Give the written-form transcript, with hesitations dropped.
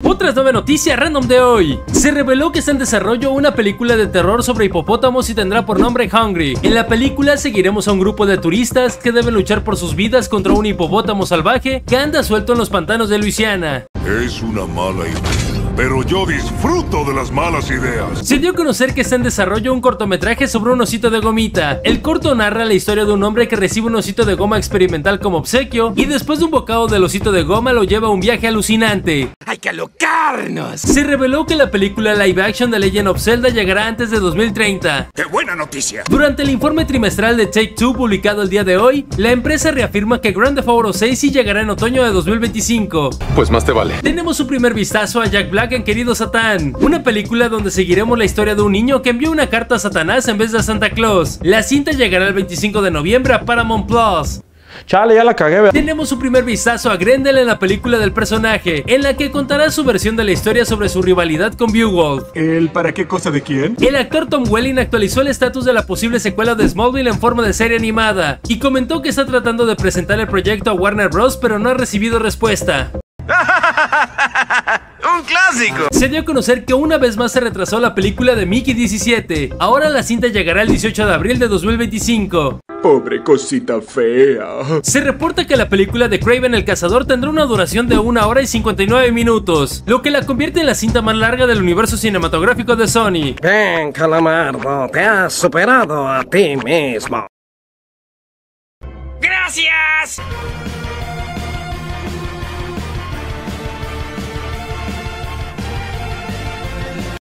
Otras 9 noticias random de hoy. Se reveló que está en desarrollo una película de terror sobre hipopótamos y tendrá por nombre Hungry. En la película seguiremos a un grupo de turistas que deben luchar por sus vidas contra un hipopótamo salvaje que anda suelto en los pantanos de Luisiana. Es una mala idea, pero yo disfruto de las malas ideas. Se dio a conocer que está en desarrollo un cortometraje sobre un osito de gomita. El corto narra la historia de un hombre que recibe un osito de goma experimental como obsequio y después de un bocado del osito de goma lo lleva a un viaje alucinante. ¡Hay que alocarnos! Se reveló que la película live action de Legend of Zelda llegará antes de 2030. ¡Qué buena noticia! Durante el informe trimestral de Take-Two publicado el día de hoy, la empresa reafirma que Grand Theft Auto 6 sí llegará en otoño de 2025. Pues más te vale. Tenemos un primer vistazo a Jack Black en Querido Satán, una película donde seguiremos la historia de un niño que envió una carta a Satanás en vez de a Santa Claus. La cinta llegará el 25 de noviembre a Paramount Plus. Chale, ya la cagué. Tenemos un primer vistazo a Grendel en la película del personaje, en la que contará su versión de la historia sobre su rivalidad con Beowulf. ¿El para qué cosa de quién? El actor Tom Welling actualizó el estatus de la posible secuela de Smallville en forma de serie animada, y comentó que está tratando de presentar el proyecto a Warner Bros, pero no ha recibido respuesta. ¡Un clásico! Se dio a conocer que una vez más se retrasó la película de Mickey 17. Ahora la cinta llegará el 18 de abril de 2025. Pobre cosita fea. Se reporta que la película de Kraven el Cazador tendrá una duración de 1 hora y 59 minutos, lo que la convierte en la cinta más larga del universo cinematográfico de Sony. Bien, Calamardo, te has superado a ti mismo. ¡Gracias!